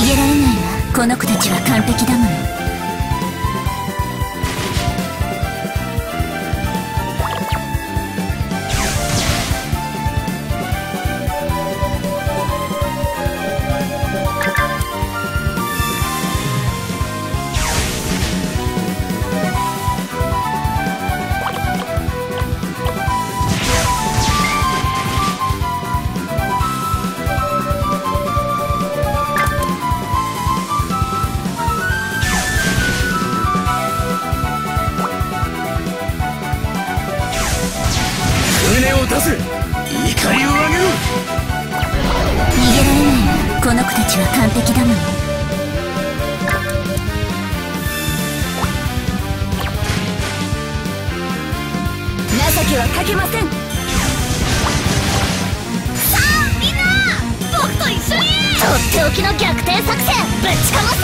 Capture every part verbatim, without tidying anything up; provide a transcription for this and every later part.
げられないわ。この子たちは完璧だもの。 船を出せ、怒りを上げろ。 逃げられないわ。この子たちは完璧だもの。情けはかけません。さあみんな、僕と一緒にとっておきの逆転作戦ぶちかますよ。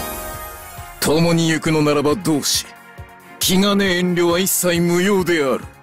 共に行くのならば同志、気兼ね遠慮は一切無用である。